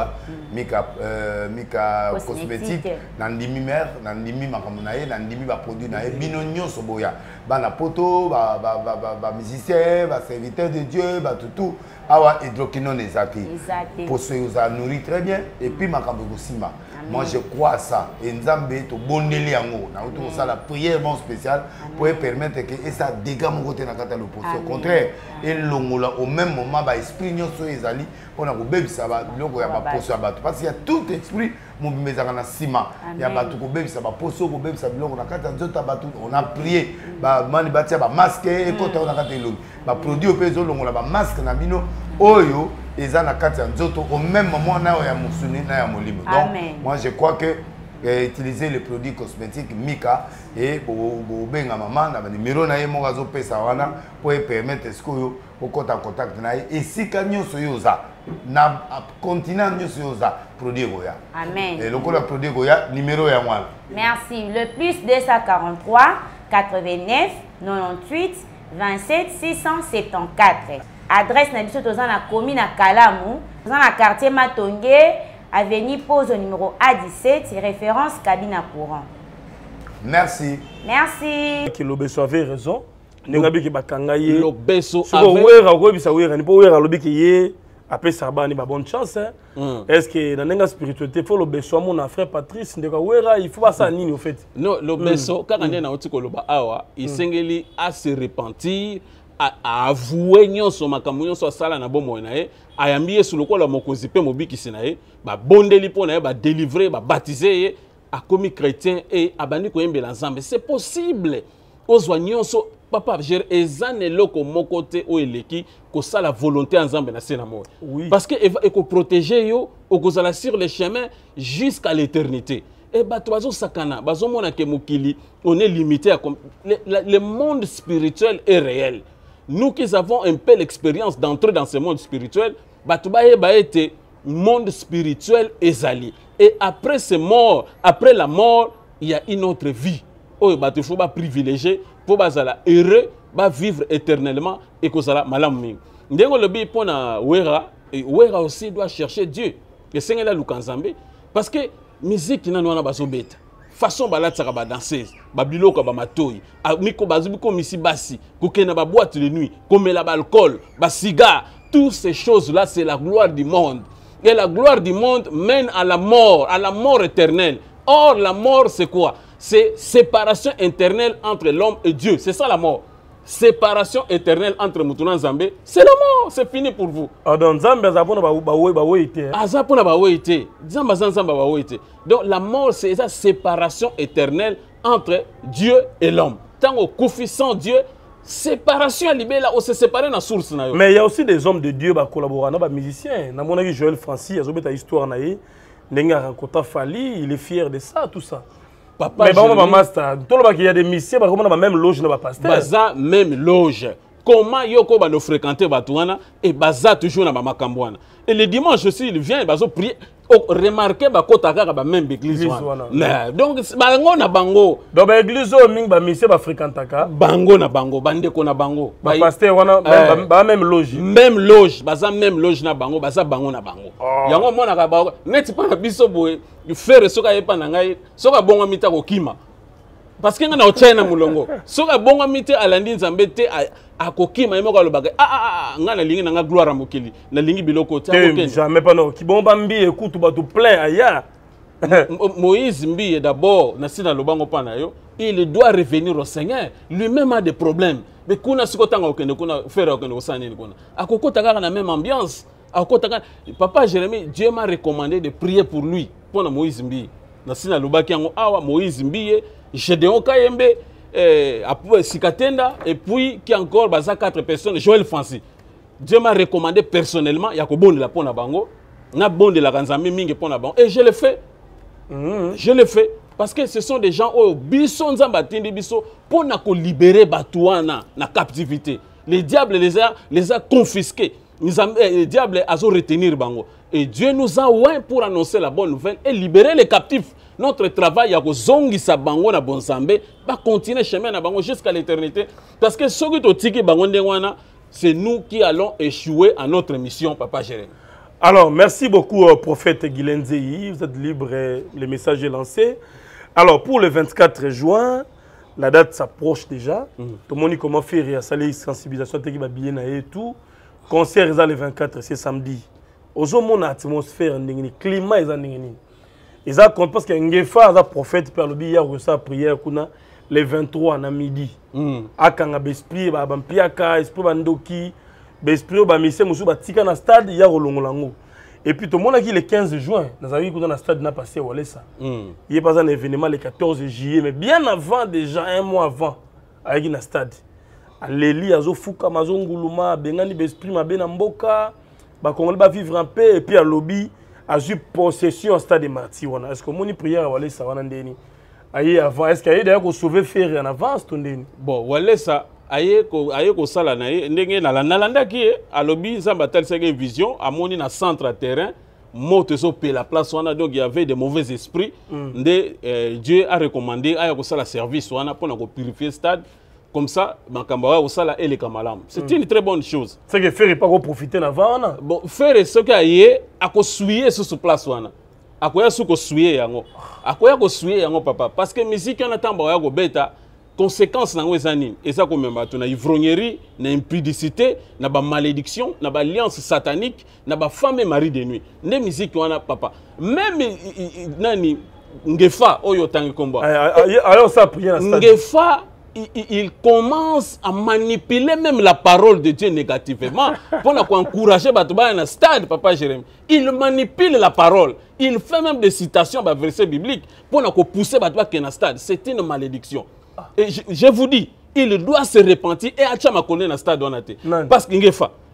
Mika cosmétique, na ndimi mère, na ndimi makamunaye, na ndimi va produire na bino nyonso boya. Ba na poto, ba musicien, ba serviteur de Dieu, ba tout. Awa hydroquinone ezaki. Pour ceux qui ont nourri très bien et puis makambo kosima. Moi je crois à ça. Et Nzambe to bondeli yango. Na auto ça la prière bon spéciale pour permettre que et ça dégage mon côté na kata le poste. Au contraire, et longola au même moment ba esprit nyonso ezali on a ko bebisa ba loko ya ba poste ya bato parce qu'il y a tout esprit mon bimezaka na sima. Ya bato ko bebisa ba poste ko bebisa biloko na kata nzota bato on a prié ba mani batia ba masque et kota on a kata elongi. Ba produit au peso longola ba masque na bino oyo eza na kati ya nzoto au même moment na ya musuni na ya molimo. Donc moi je crois que utiliser les produits cosmétiques Mika et pour benga maman na numéro na ye mo gazo pesa wana pour permettre ce que au contact na et si kanyo soyoza na continent nyo soyoza produit goya. Amen. Et le produit goya numéro ya moi. Merci. Le plus 243 89 98 27 674. Adresse na biso toza na commune na Kalamu, toza na quartier Matonge, avenue Pose au numéro A17, référence cabine à courant. Merci. Merci. Que l'Obeso avait raison. Nengabi ki bakanga ye. L'Obeso avait. Wera ko bisa wera ni po wera lobi ki ye après ça ba ni ba bonne chance hein. Est-ce que dans nenga spiritualité faut l'Obeso mon frère Patrice ndeka wera il faut pas ça nini au fait. Non, l'Obeso quand on est na otiko loba awa, il sengeli à se repentir. A avouer nyonso makambo nyonso sala na bomo na ye ayambi yesu lokola mokonzi pe mobikisi na ye ba bondeli po na ye ba délivrer ba baptiser ye akomi chrétien et abandi ko yembela nzambe c'est possible ozwa nyonso papa gère ezane loko moko te o eleki ko sala volonté nzambe na sena mo parce que e ko protéger yo okozala sur le chemin jusqu'à l'éternité. Et bato bazo sakana bazo mona ke mokili on est limité à le monde spirituel est réel. Nous qui avons un peu l'expérience d'entrer dans ce monde spirituel, le monde spirituel est allié. Et après ce mort, après la mort, il y a une autre vie. Il faut privilégier, il faut être heureux, vivre éternellement et que ça soit malam. Wera aussi doit chercher Dieu. Et c'est là parce que la musique n'a pas de façon balataka ba danseuse ba biloko ba matoyi miko bazubiko misi basi kokena ba boîte de nuit komela ba alcool ba cigare toutes ces choses là c'est la gloire du monde et la gloire du monde mène à la mort éternelle. Or la mort c'est quoi? c'est séparation éternelle entre l'homme et Dieu. C'est ça la mort. Séparation éternelle entre Mutuna Nzambe, c'est la mort, c'est fini pour vous. Donc la mort, c'est la séparation éternelle entre Dieu et l'homme. Tant au koufi sans Dieu, séparation libérée là, on se sépare dans la source. Mais il y a aussi des hommes de Dieu qui collaborent, des musiciens. Dans mon avis, Joël Francis, il y a une histoire, il a rencontré Fali, il est fier de ça, tout ça. Papa, mais il y a des missions, il y a même loge dans le pasteur. Baza même loge. Comment Yoko va nous fréquenter Batouana et Baza toujours dans Mamakambouana. Et le dimanche aussi, il vient et Bazo prier. Remarquez que même l'église. Donc, bango na bango. Donc, l'église, il va fréquenter. Bango na bango, bandeko na bango. Pasteur, même loge. Même loge, baza même loge na bango, baza bango na bango. Yango mona ka bango. Neti pa na biso boye, you faire soka yepa na ngai, soka bongo mita ko kima. Parce que na ochena mulongo. Soka bongo mita alandi Nzambe te akokima yemo ka lobaka. Ngana lingi na nga gloire mokili. Na lingi biloko te akokeni. Jamais pas non. Ki bomba mbi écoute ba tout plein aya. Moïse Mbiye d'abord, Nassina Lobango Panayo, il doit revenir au Seigneur. Lui-même a des problèmes. Mais kuna sikotanga okende kuna faire okende osani kuna. Akoko taka na même ambiance. Akoko taka Papa Jérémie, Dieu m'a recommandé de prier pour lui pour Moïse Mbiye. Nassina Lobaki yango awa Moïse Mbiye, Gédéon Kayembe, Sikatenda et puis qui encore baza 4 personnes, Joël Francis. Dieu m'a recommandé personnellement yakobonde la pona bango, na bonde la kanzambe mingi pona bango et je le fais. Je le fais parce que ce sont des gens au biso nzamba tindi biso pour libérer Batouana na captivité. Les diables les a confisqués. Les diables a retenir bango. Et Dieu nous a oint pour annoncer la bonne nouvelle et libérer les captifs. Notre travail ya zongi sa bango na bonzambe va continuer chemin na bango jusqu'à l'éternité parce que ce que tiki bango ndengwana c'est nous qui allons échouer à notre mission, Papa Jérémie. Alors, merci beaucoup, prophète Guilenzei. Vous êtes libre, le message est lancé. Alors, pour le 24 juin, la date s'approche déjà. Tout le monde comment faire et à sensibilisation et tout. Concert est le 24, c'est samedi. Aux hommes, atmosphère, le climat est en ils ont compte parce qu'il y a un prophète par le biais de sa prière le 23 à midi. Akanga besprit, bampiaka, esprit bandoki. L'esprit ba mission musu ba tika na stade ya rolongolango et puis tout le monde a dit le 15 juin nous avons dans le stade n'a passé Walesa il y a pas un événement le 14 juillet mais bien avant déjà un mois avant avec na stade aleli azo fuka mazonguluma bengani besprit mabe na mboka ba congolais ba vivre en paix et puis à lobby a eu possession stade de Marti wana est-ce que moni prière Walesa wana ndeni ayi avant est-ce qu'il y a d'ailleurs ko sauver faire en avance tondeni bon Walesa aye ko sala na ye ndenge na landa ki alobi Nzamba tel c'est une vision amoni na centre terrain moto so pe la place wana donc il y avait des mauvais esprits Dieu a recommandé aya ko sala service wana pour na ko purifier stade comme ça makambo wa ko sala ele kamalam c'est une très bonne chose c'est que faire pas ko profiter na wana bon faire ce que aye ako suyer sur place wana akoya su ko suyer yango akoya ko suyer yango papa parce que musique on attend ba ya ko beta conséquences na ngwezani eza ko memba to na ivrognerie na impudicité na ba malédiction na ba alliance satanique na ba femme et mari de nuit ne musique wana papa même nani ngefa oyo tangi komba alors ça prier na ngefa il commence à manipuler même la parole de Dieu négativement pour encourager Batouba dans le stade, Papa Jérémie. Il manipule la parole. Il fait même des citations, des versets bibliques pour pousser Batouba dans le stade. C'est une malédiction. Et je vous dis, il doit se repentir et Achama connaît dans le stade. Parce qu'il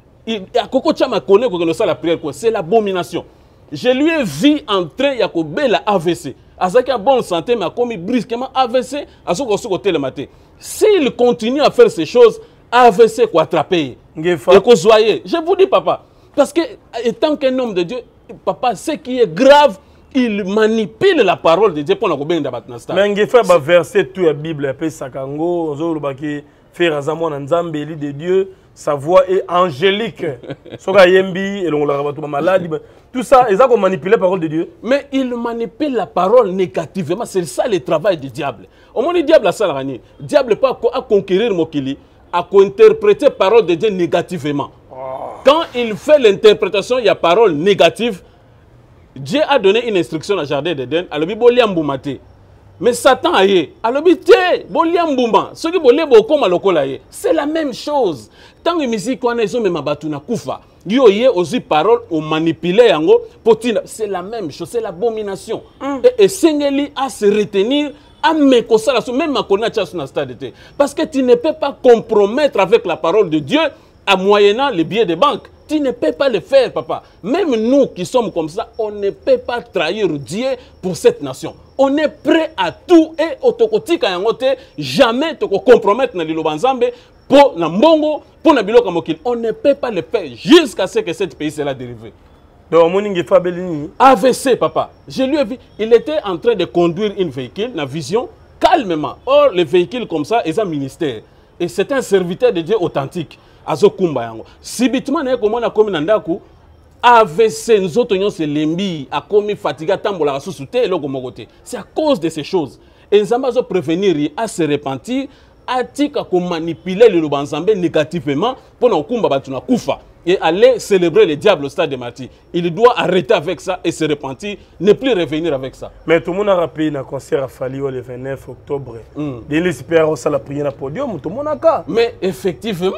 la prière, c'est l'abomination. Je lui ai vu entrer Yakobé la AVC. Azaki a bonne santé, mais comme il brusquement AVC, à ce côté le matin. S'il continue à faire ces choses, AVC quoi attraper. Et qu'on soit, je vous dis papa, parce que étant qu'un homme de Dieu, papa, ce qui est grave, il manipule la parole de Dieu pour nous bien d'abattre notre stade. Mais il faut verser tout la Bible, après Sakango, faire azamon nzambe de Dieu. Sa voix est angélique. Soka yembi et l'on l'a malade. Tout ça, ils ont manipulé la parole de Dieu. Mais il manipule la parole négativement. C'est ça le travail du diable. Au moins, le diable a ça la ranie. Le diable pas à conquérir Mokili, à interpréter la parole de Dieu négativement. Quand il fait l'interprétation, il y a parole négative. Dieu a donné une instruction à Jardin d'Éden. À l'obiboliamboumate. Mais Satan aye, alobité, bolia mbumba, ce qui bolé bokoma lokola ye. C'est la même chose. Tant que musique on est même abatu na kufa. Yo ye aussi parole ou manipuler yango potina, c'est la même chose, c'est l'abomination. Et sengeli à se retenir à me kosala même ma connaître sur na stade. Parce que tu ne peux pas compromettre avec la parole de Dieu en moyennant les billets de banque. Tu ne peux pas le faire, papa. Même nous qui sommes comme ça, on ne peut pas trahir Dieu pour cette nation. On est prêt à tout et autokotika yangote, jamais te compromettre na liloba nzambe pour na mbongo, pour na biloko mokili. On ne peut pas le faire jusqu'à ce que cette pays soit dérivé. Donc, Moningue Fabelini. AVC, papa. Je lui ai vu, il était en train de conduire une véhicule, la vision, calmement. Or, les véhicules comme ça, ils ont un ministère. Et c'est un serviteur de Dieu authentique. Azokumba yango. Subitement, comme on a commis nandaku, AVC, nous autres, c'est lembi, a commis fatigué, tambola, sous-souté, c'est à cause de ces choses. Et nous avons prévenir à se repentir, à tika qu'on manipuler le Lubanzambé négativement pour nous kumba batuna kufa. Et aller célébrer le diable au stade de Martyrs. Il doit arrêter avec ça et se repentir, ne plus revenir avec ça. Mais tout le monde a rappelé un concert à Fali le 29 octobre. Il espère aussi la prière au podium, tout le monde a cas. Mais effectivement,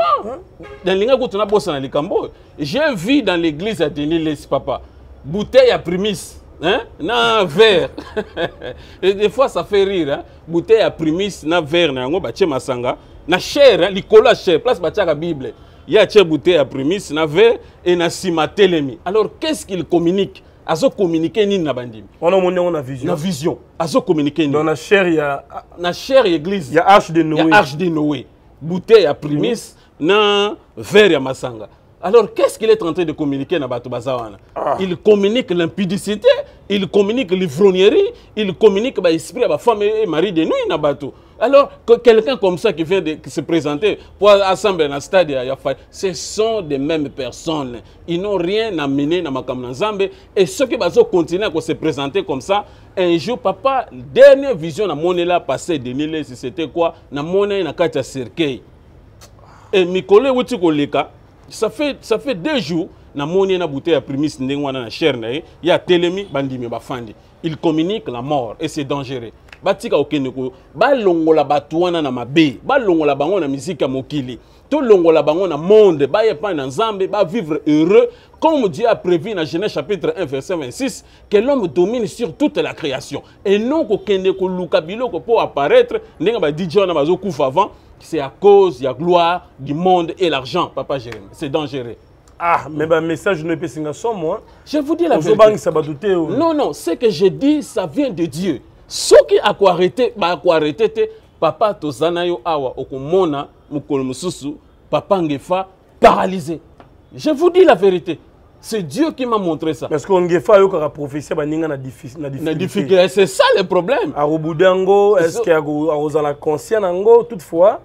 j'ai vu dans l'église à Denis papa, bouteille à prémisse, hein, na verre. Et des fois ça fait rire, hein, bouteille à prémisse, na verre, na ngo bache masanga, na chair, hein, likolo à chair, place bache la Bible. Il y a une bouteille à prémisse, na verre et na sima telemi. Alors qu'est-ce qu'il communique? Azo communiquer ni na bandim. On a vision. Na vision. Azo communiquer ni. Dans la chair il y a na chair église. Il y a arche de Noé. Il y a arche de Noé. Bouteille à prémisse, na verre ya masanga. Alors qu'est-ce qu'il est en train de communiquer na bato bazawana? Il communique l'impudicité, il communique l'ivrognerie, il communique ba esprit ba femme et mari de nuit na bato. Alors, quelqu'un comme ça qui vient de se présenter pour assembler dans le stade, ce sont des mêmes personnes. Ils n'ont rien amené dans ma Zambé. Et ceux qui vont continuer à se présenter comme ça, un jour, papa, dernière vision, na monnaie là passé de Nile, c'était quoi? Na monnaie na katia cercueil. Et Mikole Wutikoleka, ça fait 2 jours, na monnaie na bouteille à prémisse ndengwana na chair na il y a telemi bandimi bafandi. Il communique la mort et c'est dangereux. Batika okeneko balongola batuana na mabe balongola bango na musique ya mokili to longola bango na monde ba yepa na nzambe ba vivre heureux comme Dieu a prévu dans Genèse chapitre 1 verset 26 que l'homme domine sur toute la création et non ko luka biloko pour apparaître ndenge ba DJ na bazo kufa avant c'est à cause de la gloire du monde et l'argent papa Jérémie c'est dangereux. Ah, mais le message ne peut pas être moi. Je vous dis la vérité. Non, non, ce que je dis, ça vient de Dieu. Ce qui a arrêté, papa tozanayo awa okomona mukolo mususu papa ngefa paralysé. Je vous dis la vérité. C'est Dieu qui m'a montré ça. Parce qu'on ngefa yo ka prophétie ba ninga na difficulté. C'est ça le problème. A Robudango, est-ce que a la conscience nango toutefois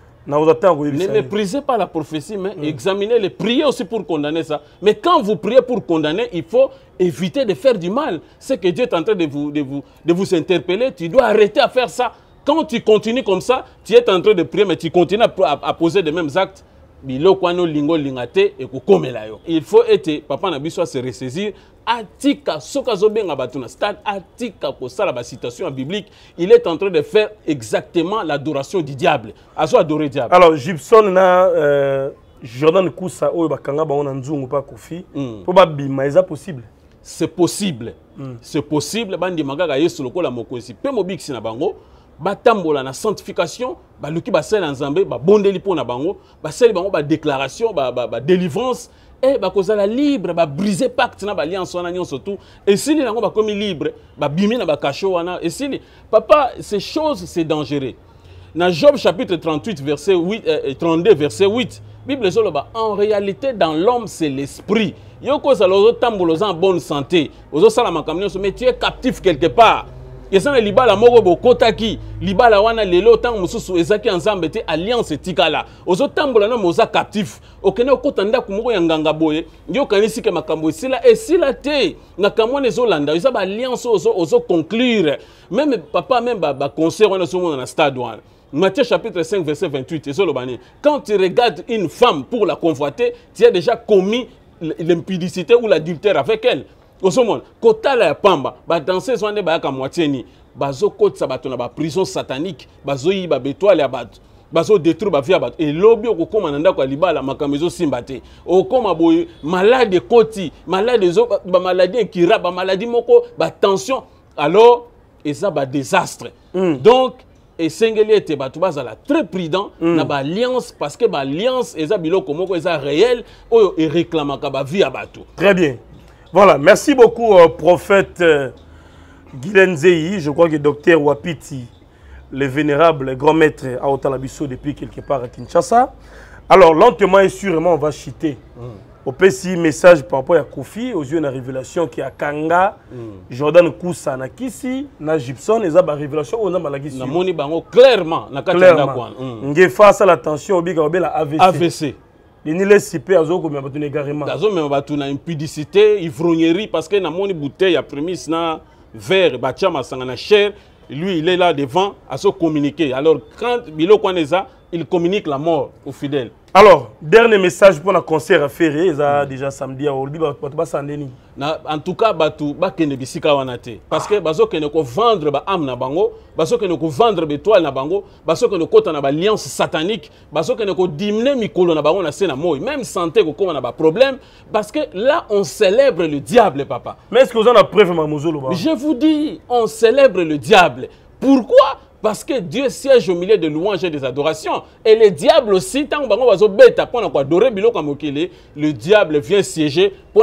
ne méprisez pas la prophétie, mais examinez-les. Priez aussi pour condamner ça. Mais quand vous priez pour condamner, il faut éviter de faire du mal. C'est que Dieu est en train de vous interpeller. Tu dois arrêter à faire ça. Quand tu continues comme ça, tu es en train de prier, mais tu continues à poser les mêmes actes. Il faut être, papa Nabiso se ressaisir. Atika, sokazobenga batuna stade, atika kosala ba citation biblique, il est en train de faire exactement l'adoration du diable. Azo adorer le diable. Alors Gibson na Jordan Koussa oyo bakanga ba ona nzungu pa kofi. Po ba bima est possible. C'est possible. C'est possible bandi magaga yesu lokola mokosi. Pe mobiksi na bango. Batambola na sanctification, ba luki ba sel nzambe, ba bondeli po na bango, ba sel bango ba déclaration, ba délivrance et ba kozala libre, ba briser pacte na ba alliance wana nyon surtout. Et si les bango ba komi libre, ba bimi na ba cacho wana. Et si papa, ces choses c'est dangereux. Dans Job chapitre 38 verset 8 32 verset 8, Bible zoloba en réalité dans l'homme c'est l'esprit. Yoko za lozo tambola en bonne santé. Ozo sala makamnyo mais tu es captif quelque part. Yesana libala moko bokotaki libala wana lelo tango mususu ezaki ensemble te alliance tikala ozo tambola na moza captif okene okotanda kumoko ya nganga boye ndio kanisi ke makambo esila te na kamone ezolanda eza ba alliance ozo conclure même papa même ba concert wana somo na stade wana Matthieu chapitre 5 verset 28 ezolobani quand tu regardes une femme pour la convoiter tu as déjà commis l'impudicité ou l'adultère avec elle. Osomon, kota la pamba, ba danser soinde ba ka moitié ni, bazo kotsa bato na ba prison satanique bazo yi ba bétoile ya bato bazo détruire ba vie ya bato et lobby okoma na ndako ya libala makambo ezo simba te okoma boye malade koti malade zo ba maladie kira ba maladie moko ba tension alors eza ba désastre donc esengeli ete bato bazala très prudent na ba alliance parce que ba alliance eza biloko moko eza réel oyo e réclamaka ba vie ya bato. Très bien. Voilà, merci beaucoup prophète Guylaine Nzei. Je crois que docteur Wapiti, le vénérable grand maître à Otalabiso depuis quelque part à Kinshasa. Alors lentement et sûrement on va chiter. Au petit message par rapport à Kofi aux yeux de la révélation qui a Kanga, Jordan Koussa na Kisi, na Gibson et ça ba révélation on a malaki na moni bango clairement na katanga kwa. Nge face à l'attention obiga obela AVC. AVC. Les niles sipé azo ko me batune carrément. Azo me batuna impudicité, ivrognerie parce que na moni bouteille ya prémisse na verre ba chama sanga na chair, lui il est là devant à se communiquer. Alors quand biloko aneza, il communique la mort aux fidèles. Alors, dernier message pour le concert à Ferré, ça déjà samedi à Olbi, en tout cas, batu bakene bisika wanate parce que bazo kene ko vendre ba âme na bango, bazo kene ko vendre bétoile na bango, bazo kene kota na ba alliance satanique, bazo kene ko diminuer mikolo na bango na sena moy, même santé ko koma na ba problème parce que là on célèbre le diable papa. Mais est-ce que vous en avez preuve mamozolo ba? Je vous dis, on célèbre le diable. Pourquoi? Parce que Dieu siège au milieu de louanges et des adorations. Et le diable aussi, tant que le diable vient siéger pour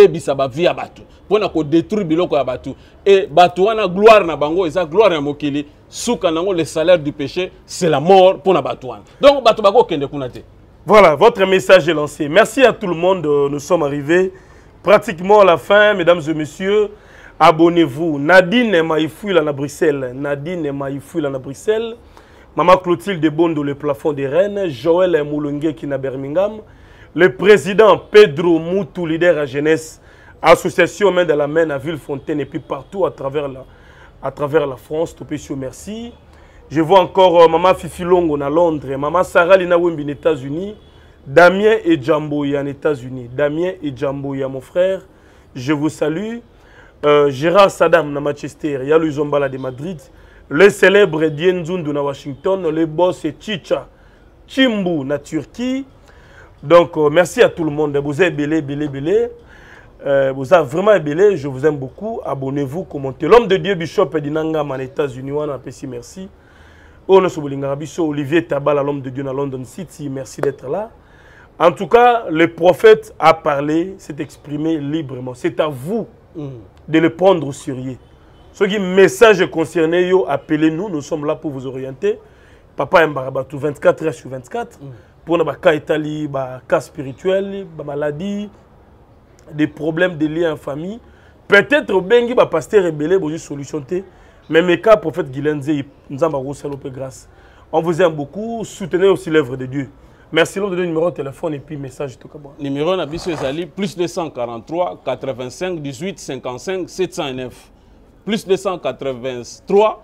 détruire biloko ya batu. Et batu wana gloire na bango, eza gloire na mokili. Souka nango le salaire du péché, c'est la mort pour na batu wana. Donc batu bako kende kunate. Voilà, votre message est lancé. Merci à tout le monde. Nous sommes arrivés pratiquement à la fin, mesdames et messieurs. Abonnez-vous. Nadine Maïfouila na Bruxelles. Nadine Maïfouila na Bruxelles. Maman Clotilde Bondo, le plafond des Rennes. Joël Moulungue qui na Birmingham. Le président Pedro Moutou, leader à jeunesse. Association main de la main à Villefontaine et puis partout à travers la France. Topesio, merci. Je vois encore Maman Fifi Longo à Londres. Maman Sarah Lina Wimbi aux États-Unis. Damien et Djamboya en États-Unis. Damien et Djamboya, mon frère. Je vous salue. Gérard Saddam na Manchester, Yalou Zombala de Madrid, le célèbre Dien Zundu na Washington, le boss Chicha Chimbu na Turquie. Donc merci à tout le monde. Vous êtes belé. Vous êtes vraiment belé. Je vous aime beaucoup. Abonnez-vous, commentez. L'homme de Dieu Bishop Edinangam en États-Unis, on a merci. Olivier Tabala, l'homme de Dieu à London City, merci d'être là. En tout cas, le prophète a parlé, s'est exprimé librement. C'est à vous de le prendre au sérieux. Ce qui message concerné, appelez-nous, nous sommes là pour vous orienter. Papa Mbarabatou 24 heures sur 24 pour nos cas Italie, cas spirituels, maladie, des problèmes de liens en famille. Peut-être bengi pasteur rebelle pour solution mais mes cas prophète Guylaine Nzei nous avons grâce. On vous aime beaucoup, soutenez aussi l'œuvre de Dieu. Merci, l'autre numéro de téléphone et puis message tout cas. Numéro Nabiso Ezali plus 243 85 18 55 709. Plus 283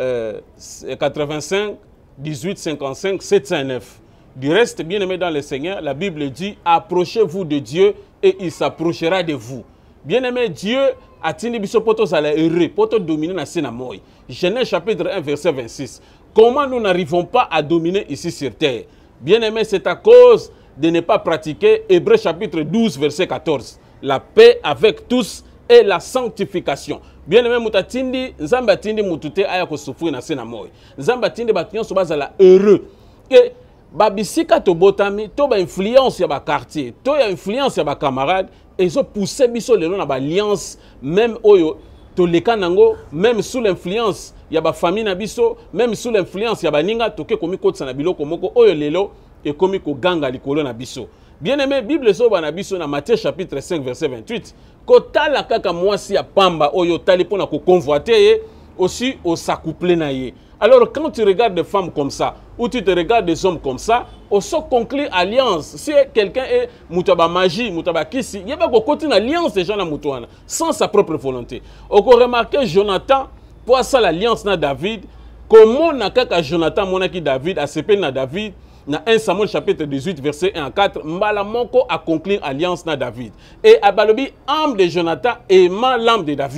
85 18 55 709. Du reste, bien aimé dans le Seigneur, la Bible dit approchez-vous de Dieu et il s'approchera de vous. Bien aimé, Dieu a tenu biso poto zala heureux, poto dominer na sena moy. Genèse chapitre 1 verset 26. Comment nous n'arrivons pas à dominer ici sur terre? Bien-aimé, c'est à cause de ne pas pratiquer Hébreux chapitre 12, verset 14. La paix avec tous et la sanctification. Bien-aimé, mutatindi, nzamba tindi mutute aya ko souffrir na sena moy. Nzamba tindi batinyo so bazala heureux. Et babisika to botami, to ba influence ya ba quartier, to ya influence ya ba camarade, et so pousser biso lelo na ba alliance même oyo to leka nango, même sous l'influence ya ba famille na biso, même sous l'influence ya ba ninga toke komi kotsa na biloko moko oyo lelo et komi ko ganga likolo na biso. Bien-aimé, Bible so ba na biso na Matthieu chapitre 5 verset 28. Kotala kaka mwasi ya pamba oyo tali pona ko convoiter aussi au s'accoupler na ye. Alors quand tu regardes des femmes comme ça ou tu te regardes des hommes comme ça, on se conclut alliance. Si quelqu'un est mutaba magie, mutaba kisi, il y a pas une alliance des gens na mutuana sans sa propre volonté. On peut remarquer Jonathan pour ça l'alliance na David, comment na kaka Jonathan monaki David a sepé na David na 1 Samuel chapitre 18 verset 1 à 4, mbala moko a conclu alliance na David. Et abalobi âme de Jonathan aimant l'âme de David.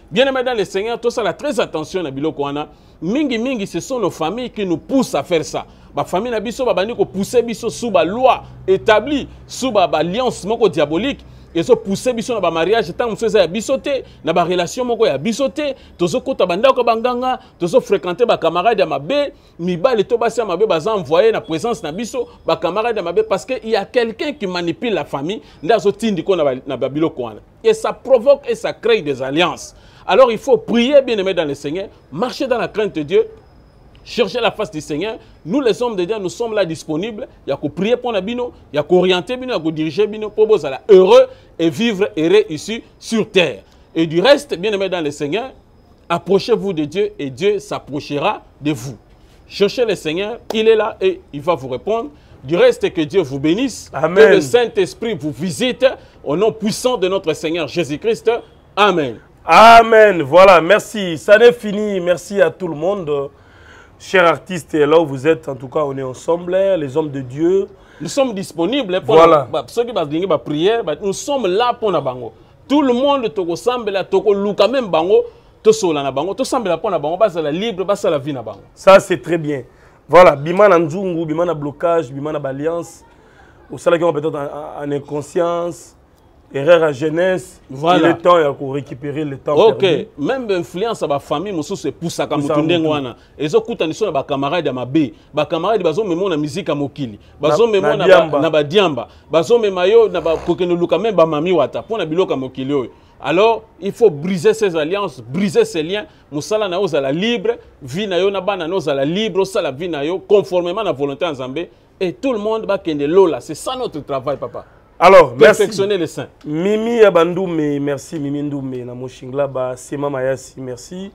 Bien aimé dans le Seigneur, tout ça, là, très attention à biloko wana. Mingi, ce sont nos familles qui nous poussent à faire ça. Ma famille na biso, babani ko pousser biso sous ba loi établie, sous ba alliance moko diabolique. Et so pousser biso na ba mariage tant monsieur ya bisoté, na ba relation moko ya bisoté, tozo kota banda ko banganga, tozo fréquenter ba camarade ya mabe, mibale to basi ya mabe baza envoyer na présence na biso, ba camarade ya mabe parce que il y a quelqu'un qui manipule la famille, ndazo tindi ko na ba biloko wana. Et ça provoque et ça crée des alliances. Alors il faut prier bien aimé dans le Seigneur, marcher dans la crainte de Dieu, chercher la face du Seigneur. Nous les hommes de Dieu, nous sommes là disponibles. Il y a qu'à prier pour nous, il y a qu'à orienter, il y a qu'à diriger pour vous être heureux et vivre et réussir sur terre. Et du reste, bien aimé dans le Seigneur, approchez-vous de Dieu et Dieu s'approchera de vous. Cherchez le Seigneur, il est là et il va vous répondre. Du reste, que Dieu vous bénisse. Amen. Que le Saint-Esprit vous visite au nom puissant de notre Seigneur Jésus-Christ. Amen. Amen. Voilà, merci. Ça n'est fini. Merci à tout le monde. Chers artistes, là où vous êtes, en tout cas, on est ensemble, les hommes de Dieu. Nous sommes disponibles pour ceux qui vont prier. Nous sommes là pour nous. Tout le monde te ressemble là, te luka même bango, te sola na bango, te semble là pour nous bango, basa la libre, basa la vie na bango. Ça c'est très bien. Voilà, bima na nzungu, bima na blocage, bima na alliance. Au salaire qui ont peut-être en inconscience. Erreur à jeunesse, voilà. Il est temps de récupérer le temps perdu. Même l'influence de la famille, c'est pour ça que nous avons et so kuta niso na ba camarade ya mabe, ba camarade bazo memo na musique mokili, bazo memo na ba diamba, bazo memayo na ba kokeno luka même ba mami wata pour na biloka mokili oyo. Alors, il faut briser ces alliances, briser ces liens. Musala na ozala libre, vie na yo na bana na ozala libre, osala vie na yo conformément à la volonté en Zambé et tout le monde va kende lola, c'est ça notre travail papa. Alors, perfectionner les saints. Mimi Abandoume, merci. Mimi Ndoume, Namoshingla, Sema Mayasi, merci.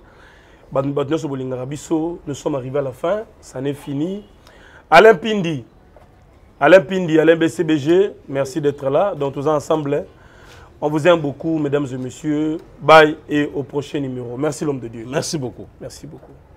Nous sommes arrivés à la fin, ça n'est fini. Alain Pindi, Alain BCBG, merci d'être là. Donc, tous ensemble, on vous aime beaucoup, mesdames et messieurs. Bye et au prochain numéro. Merci, l'homme de Dieu. Merci beaucoup. Merci beaucoup.